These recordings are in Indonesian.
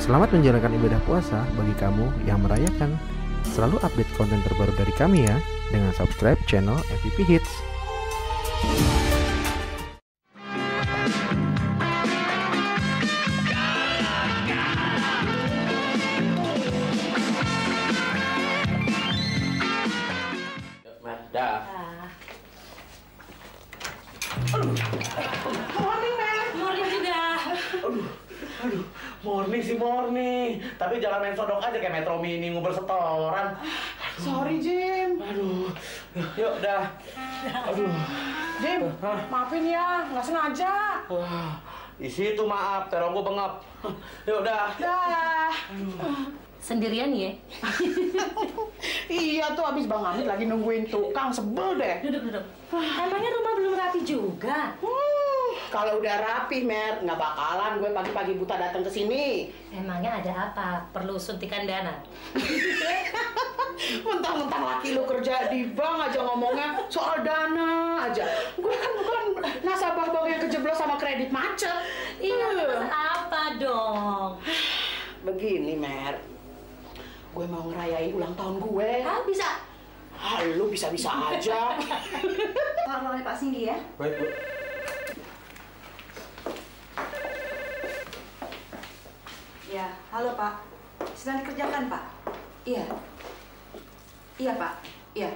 Selamat menjalankan ibadah puasa bagi kamu yang merayakan. Selalu update konten terbaru dari kami ya, dengan subscribe channel MVP Hits. Dah. Morning, Mel. Morning juga. Morning sih morning. Tapi jangan main sodok aja kayak Metro Mini ngubur setoran. Sorry, Jim. Aduh. Yuk, dah. Aduh. Jim, maafin ya, nggak sengaja. Wah, isi itu maaf, terong gua bengap. Yuk, dah. Dah. Sendirian ya? Iya tuh, abis Bang Amit lagi nungguin tukang, sebel deh. Duduk. Emangnya rumah belum rapi juga? Kalau udah rapi, Mer, nggak bakalan gue pagi-pagi buta datang ke sini. Emangnya ada apa? Perlu suntikan dana? Mentang-mentang laki lu kerja di bank aja ngomongnya soal dana aja. Gue kan bukan nasabah bank yang kejeblos sama kredit macet. Iya, terus apa dong? Begini, Mer. Gue mau ngerayain ulang tahun gue. Ah, bisa? Lu bisa-bisa aja. Tolong Pak Singgi ya. Baik, Bu. Ya, halo Pak. Sedang dikerjakan Pak. Iya. Iya Pak. Iya.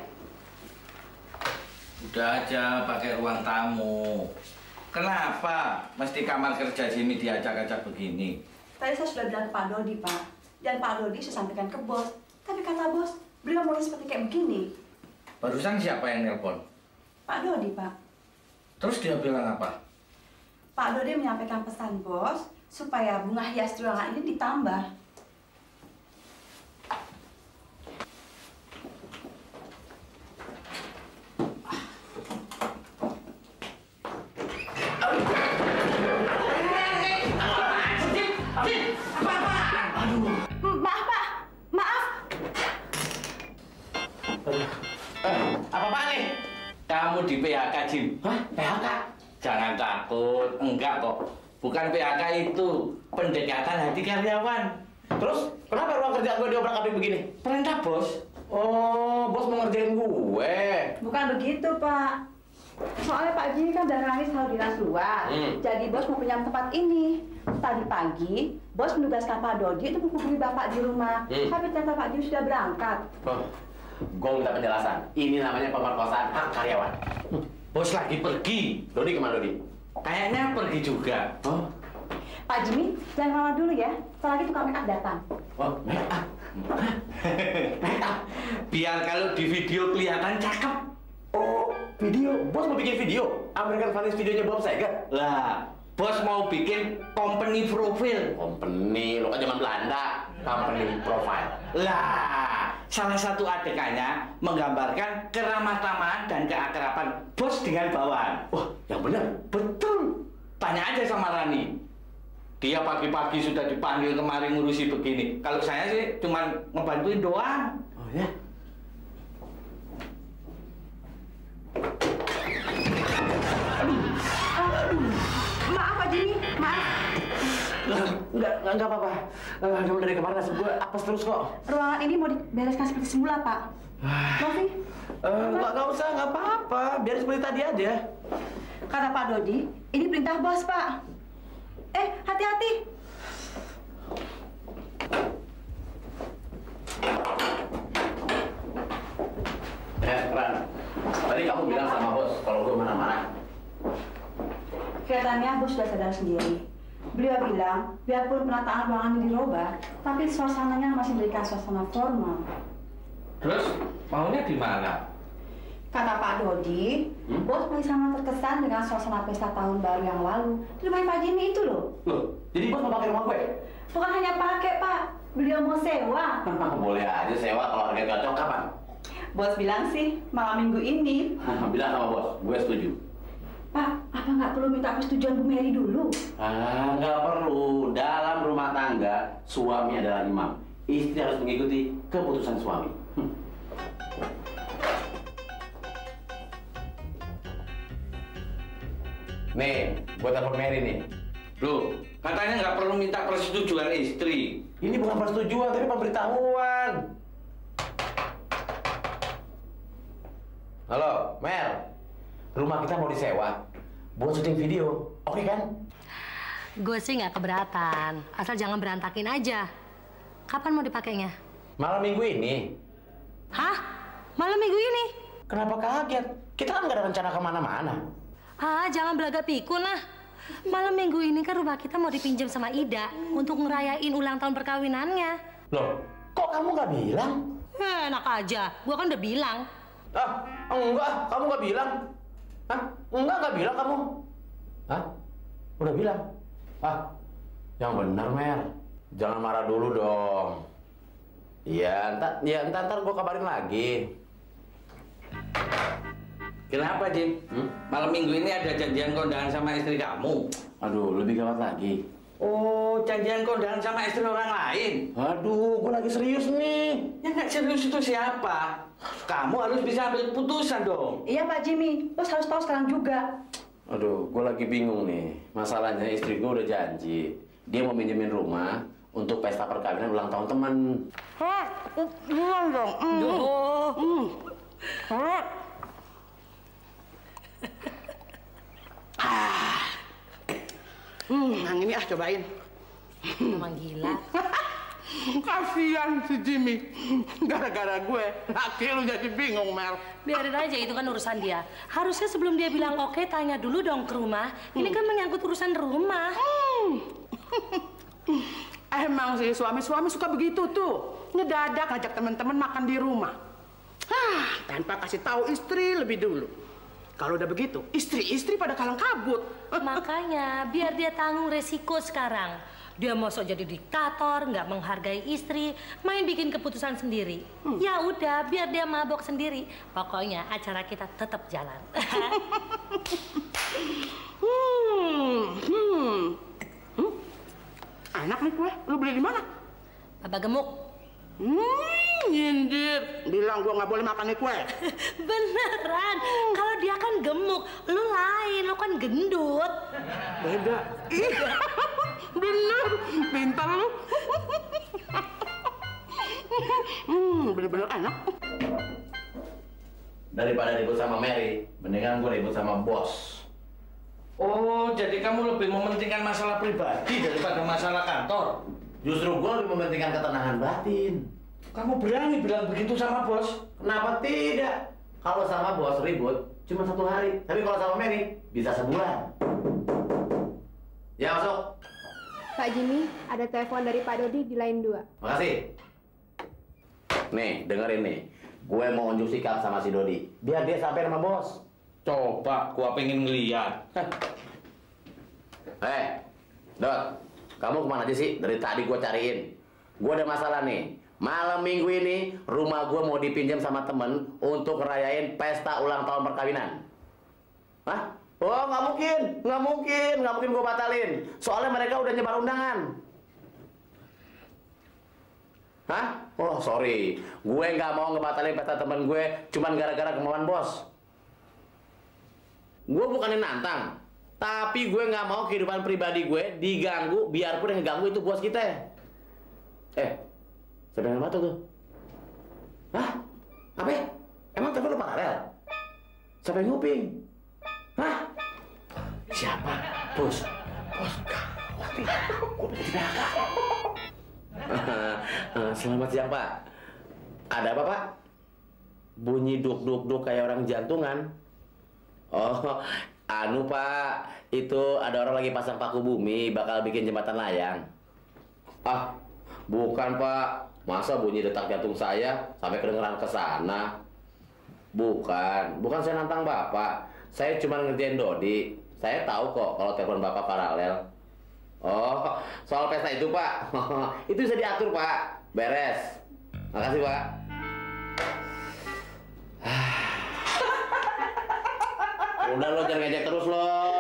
Udah aja pakai ruang tamu. Kenapa mesti kamar kerja sini diacak-acak begini? Tadi saya sudah bilang ke Pak Dodi Pak. Dan Pak Dodi saya sampaikan ke bos. Tapi kata bos, beliau mau seperti kayak begini. Barusan siapa yang nelpon? Pak Dodi Pak. Terus dia bilang apa? Pak Dodi menyampaikan pesan bos supaya bunga hias di ruangan ini ditambah. Maaf Pak, maaf. Apa-apaan nih? Kamu di PHK, Jim. Hah? PHK? Jangan takut, enggak kok. Bukan PHK itu, pendekatan hati karyawan. Terus, kenapa ruang kerja gue diobrak-abrik begini? Perintah bos. Oh, bos mau ngerjain gue. Bukan begitu, Pak. Soalnya Pak Jimmy kan dari langit selalu dinas luar. Jadi bos mau pinjam tempat ini. Tadi pagi, bos menugaskan Pak Dodi untuk menghubungi Bapak di rumah. Tapi ternyata Pak Jimmy sudah berangkat. Oh, gue minta penjelasan. Ini namanya pemerkosaan hak karyawan. Bos lagi pergi. Dodi kemana, Dodi? Kayaknya pergi juga. Oh, Pak Jimmy, jangan lama dulu ya. Setelah lagi tukang make up datang. oh, make up. Make up. Biar kalau di video kelihatan cakep. Oh, video. Bos mau bikin video? American Funniest videonya Bob Saget? Lah, bos mau bikin company profile. Company, lo kan zaman Belanda. Company profile. Lah, salah satu adegannya menggambarkan keramah-tamahan dan keakraban bos dengan bawahan. Wah, yang benar. Betul. Tanya aja sama Rani. Dia pagi-pagi sudah dipanggil kemari ngurusi begini. Kalau saya sih cuma ngebantuin doang. Oh ya? Maaf Pak Jimmy, maaf. Enggak apa-apa. Namun dari kemarin nasib gue apes terus kok. Ruangan ini mau dibereskan seperti semula, Pak. Novi, Nggak usah, nggak apa-apa. Biar seperti tadi aja. kata Pak Dodi, ini perintah bos, Pak. Hati-hati. Ya, Ran. Tadi kamu bilang sama bos kalau gue marah-marah. Kelihatannya bos sudah sadar sendiri. Beliau bilang, biarpun penataan ruangan ini dirubah, tapi suasananya masih memberikan suasana formal. Terus maunya di mana? Kata Pak Dodi, bos masih sangat terkesan dengan suasana pesta tahun baru yang lalu di rumah Pak Jimmy itu loh. Loh, jadi bos mau pakai rumah gue? Bukan hanya pakai, Pak. Beliau mau sewa. Boleh aja sewa kalau harga cocok. Kapan? Bos bilang sih, malam minggu ini. Bilang sama bos, gue setuju. Pak, apa nggak perlu minta persetujuan Bu Mary dulu? Nggak perlu. Dalam rumah tangga, suami adalah imam. Istri harus mengikuti keputusan suami. Nih, gue telepon Mary nih. Loh, katanya nggak perlu minta persetujuan istri. Ini bukan persetujuan, tapi pemberitahuan. Halo, Mer. Rumah kita mau disewa buat syuting video. Oke kan? Gue sih nggak keberatan, asal jangan berantakin aja. Kapan mau dipakainya? Malam minggu ini. Hah? Malam minggu ini? Kenapa kaget? Kita kan nggak ada rencana kemana-mana. Ah, jangan belagak pikun lah. Malam minggu ini kan rumah kita mau dipinjam sama Ida untuk ngerayain ulang tahun perkawinannya. Loh, kok kamu nggak bilang? Enak aja, gua kan udah bilang. Ah, enggak, kamu nggak bilang. Hah? Nggak bilang kamu. Hah? Udah bilang? Ah, yang benar, Mer. Jangan marah dulu dong. Iya, ntar gue kabarin lagi. Kenapa, Jim? Malam minggu ini ada janjian kondangan sama istri kamu? Aduh, lebih gawat lagi. Oh, janjian kondangan sama istri orang lain? Aduh, gue lagi serius nih. Yang nggak serius itu siapa? Kamu harus bisa ambil keputusan dong. Iya Pak Jimmy, bos harus tahu sekarang juga. Aduh, gue lagi bingung nih. Masalahnya istri gue udah janji. Dia mau minjemin rumah untuk pesta perkawinan ulang tahun teman. Hah? Bilang dong. Yang ini cobain. Emang gila. Kasihan si Jimmy. Gara-gara gue, laki lu jadi bingung, Mel. Biarin aja, itu kan urusan dia. Harusnya sebelum dia bilang oke, tanya dulu dong ke rumah. Ini kan menyangkut urusan rumah. Emang sih suami-suami suka begitu tuh. Ngedadak ngajak teman-teman makan di rumah. Tanpa kasih tahu istri lebih dulu. Kalau udah begitu, istri-istri pada kalang kabut. Makanya, biar dia tanggung resiko sekarang. Dia mau sok jadi diktator, nggak menghargai istri, main bikin keputusan sendiri. Ya udah, biar dia mabok sendiri. Pokoknya acara kita tetap jalan. Enak nih kue, lu beli di mana? Bapak gemuk. Nyindir. Bilang gua nggak boleh makan nih kue. Beneran, kalau dia kan gemuk, lu lain, lu kan gendut. Beda. Bener, pintar lu. Bener-bener enak. Daripada ribut sama Mary, mendingan gue ribut sama bos. Oh, jadi kamu lebih mementingkan masalah pribadi daripada masalah kantor? Justru gue lebih mementingkan ketenangan batin. Kamu berani bilang begitu sama bos? Kenapa tidak? Kalau sama bos ribut cuma 1 hari, tapi kalau sama Mary bisa sebulan. Ya, masuk. Pak Jimmy, ada telepon dari Pak Dodi di line 2. Makasih. Nih, dengerin nih. Gue mau unjuk sikap sama si Dodi, biar dia sampai sama bos. Coba, gua pengen ngeliat. Dot, kamu kemana aja sih? Dari tadi gue cariin. Gue ada masalah nih. Malam minggu ini, rumah gue mau dipinjam sama temen untuk ngerayain pesta ulang tahun perkawinan. Hah? Oh, nggak mungkin gue batalin. Soalnya mereka udah nyebar undangan. Hah? Oh, sorry. Gue nggak mau ngebatalin pesta temen gue cuman gara-gara kemauan bos. Gue bukannya nantang, tapi gue nggak mau kehidupan pribadi gue diganggu biarpun yang ngeganggu itu bos kita. Siapa yang batuk tuh? Hah? Apa? Emang telepon lu paralel? Siapa yang nguping? Hah? Siapa? Bos. Gawat nih. Gue bisa dibakar. Selamat siang, Pak. Ada apa, Pak? Bunyi duk-duk-duk kayak orang jantungan. Oh, Pak. Itu ada orang lagi pasang paku bumi, bakal bikin jembatan layang. Ah, bukan, Pak. Masa bunyi detak jantung saya sampai kedengeran ke sana? Bukan saya nantang Bapak. Saya cuma ngerjain Dodi. Saya tahu kok kalau telepon Bapak paralel. Oh, soal pesta itu, Pak. Itu bisa diatur, Pak. Beres. Makasih, Pak. Udah lo, jangan ngejek terus lo.